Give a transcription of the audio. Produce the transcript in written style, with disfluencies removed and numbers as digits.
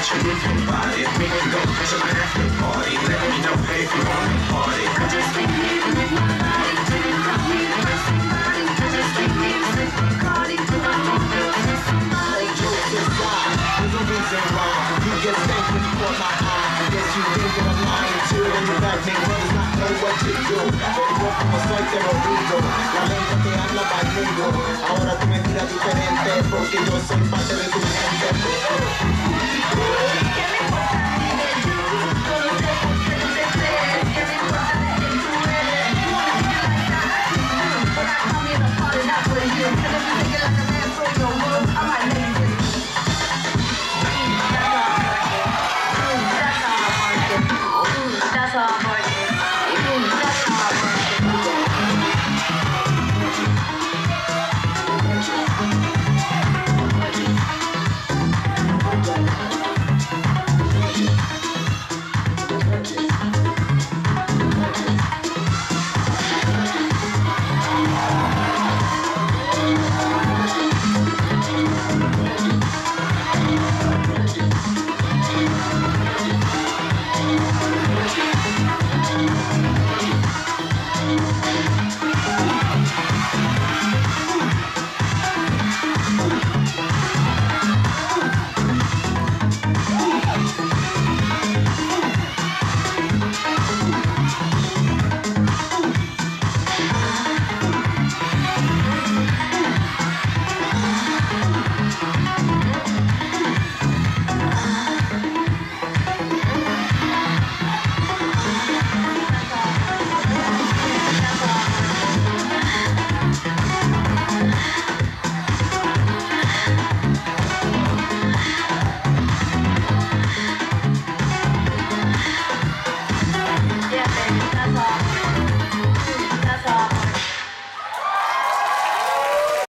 you move your body. We can go catch up after party. Let me know if you wanna party. I just came here to move my body. Didn't call me to hurt somebody. I just came here to sip Bacardi. Till I don't feel like somebody. Jokes aside, there's a reason why you get spanked when you caught my eye. I guess you think that I'm lying too. And the fact makes brothers not know what to do. Pero yo como soy te lo digo. La lengua que habla va conmigo. Ahora tú me miras diferente porque yo soy parte del